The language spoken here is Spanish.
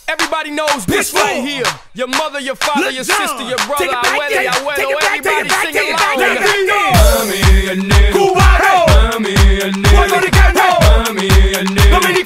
Everybody knows this right here. Your mother, your father, your sister, your brother, abuela, abuelo, everybody sing along. Mami, el negro, cubano, mami, el negro, puertorriqueño, mami, el negro, dominicano.